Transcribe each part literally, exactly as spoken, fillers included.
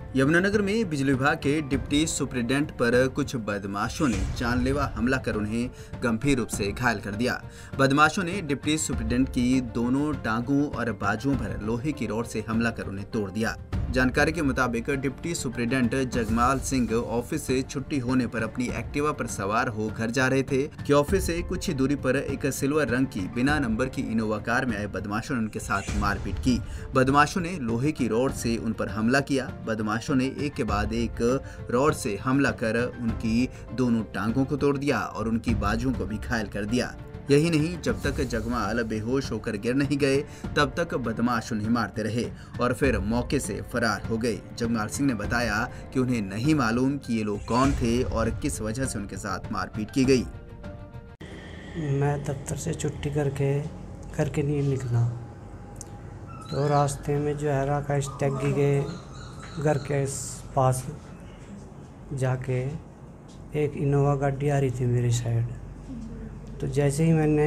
यमुनानगर में बिजली विभाग के डिप्टी सुपरिटेंडेंट पर कुछ बदमाशों ने जानलेवा हमला कर उन्हें गंभीर रूप से घायल कर दिया। बदमाशों ने डिप्टी सुपरिटेंडेंट की दोनों टांगों और बाजुओं पर लोहे की रॉड से हमला कर उन्हें तोड़ दिया। जानकारी के मुताबिक deputy superintendent Jagmal Singh office से छुट्टी होने पर अपनी एक्टिवा पर सवार हो घर जा रहे थे कि ऑफिस से कुछ ही दूरी पर एक सिल्वर रंग की बिना नंबर की इनोवा कार में आए बदमाशों ने उनके साथ मारपीट की। बदमाशों ने लोहे की रॉड से उन पर हमला किया। बदमाशों ने एक के बाद एक रॉड से हमला कर उनकी दोनों टांगों को तोड़ दिया और उनकी बाजुओं को भी घायल कर दिया। यही नहीं, जब तक जगमाल बेहोश होकर गिर नहीं गए तब तक बदमाश उन्हें मारते रहे और फिर मौके से फरार हो गए। जगमाल सिंह ने बताया कि उन्हें नहीं मालूम कि ये लोग कौन थे और किस वजह से उनके साथ मारपीट की गई। मैं दफ्तर से छुट्टी करके घर के लिए निकला तो रास्ते में जो है राकेश टैगी के घर के पास जाके एक इनोवा गाड़ी आ रही थी मेरी साइड। तो जैसे ही मैंने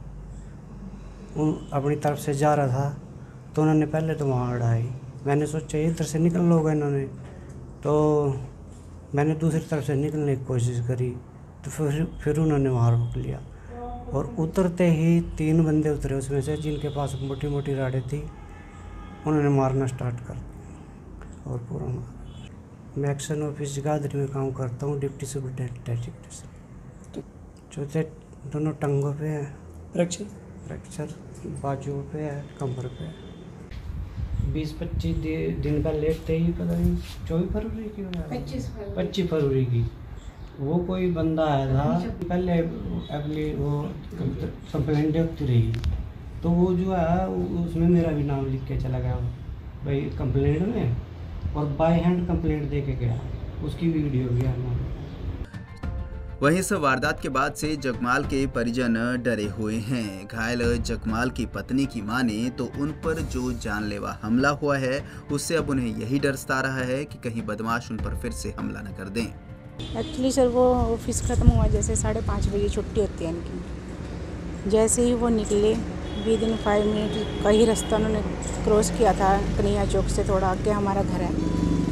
उन अपनी तरफ से जा रहा था तो उन्होंने पहले तो वहाँ उड़ाई। मैंने सोचा इधर से निकल लोगे इन्होंने, तो मैंने दूसरी तरफ से निकलने की कोशिश करी तो फिर फिर उन्होंने वहाँ रोक लिया और उतरते ही तीन बंदे उतरे उसमें से, जिनके पास मोटी मोटी राडें थी। उन्होंने मारना स्टार्ट कर दिया और पूरा मार। मैं एक्शन ऑफिस जगाधरी में काम करता हूँ, डिप्टी सुपरिटेंडेंट। चौथे दोनों टंगों पे है फ्रैक्चर फ्रैक्चर बाजुओं पे है, कमर पे है। बीस पच्चीस दिन का लेट थे ही, पता नहीं चौबीस फरवरी की पच्चीस फरवरी की वो कोई बंदा आया था। पहले अपनी वो कंप्लेंट होती रही तो वो जो है उसमें मेरा भी नाम लिख के चला गया भाई कंप्लेंट में, और बाय हैंड कंप्लेंट दे के गया। उसकी वीडियो भी है हमारे। वहीं इस वारदात के बाद से जगमाल के परिजन डरे हुए हैं। घायल जगमाल की पत्नी की माने तो उन पर जो जानलेवा हमला हुआ है उससे अब उन्हें यही डर सता रहा है कि कहीं बदमाश उन पर फिर से हमला न कर दें। एक्चुअली सर वो ऑफिस ख़त्म हुआ, जैसे साढ़े पाँच बजे छुट्टी होती है इनकी। जैसे ही वो निकले विद इन फाइव मिनट का ही रास्ता उन्होंने क्रॉस किया था। कन्हैया चौक से थोड़ा आगे हमारा घर है,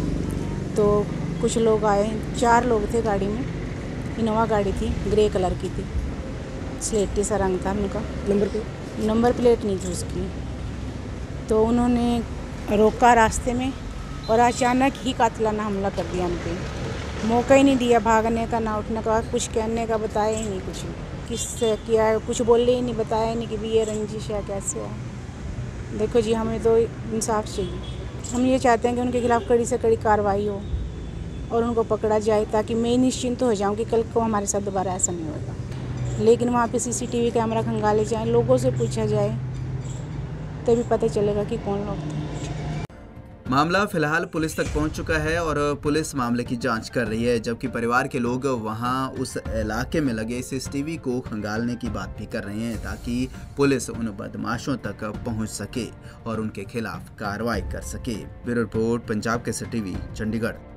तो कुछ लोग आए, चार लोग थे गाड़ी में। इनोवा गाड़ी थी, ग्रे कलर की थी, स्लेटी सा रंग था उनका। नंबर प्लेट नंबर प्लेट नहीं थी उसकी। तो उन्होंने रोका रास्ते में और अचानक ही कातिलाना हमला कर दिया उन पर। मौका ही नहीं दिया भागने का, ना उठने का, कुछ कहने का बताया ही नहीं। कुछ किससे किया है कुछ बोले ही नहीं, बताया नहीं कि भी ये रंजिश है कैसे है। देखो जी, हमें तो इंसाफ चाहिए। हम ये चाहते हैं कि उनके खिलाफ़ कड़ी से कड़ी कार्रवाई हो और उनको पकड़ा जाए, ताकि मैं निश्चिंत हो जाऊं कि कल को हमारे साथ दोबारा ऐसा नहीं होगा। लेकिन वहाँ पे सीसीटीवी कैमरा खंगाले जाएं, लोगों से पूछा जाए, तभी पता चलेगा कि कौन लोग थे। मामला फिलहाल पुलिस तक पहुंच चुका है और पुलिस मामले की जांच कर रही है, जबकि परिवार के लोग वहां उस इलाके में लगे सीसीटीवी को खंगालने की बात भी कर रहे हैं, ताकि पुलिस उन बदमाशों तक पहुंच सके और उनके खिलाफ कार्रवाई कर सके। Bureau report, Punjab Kesari TV, Chandigarh.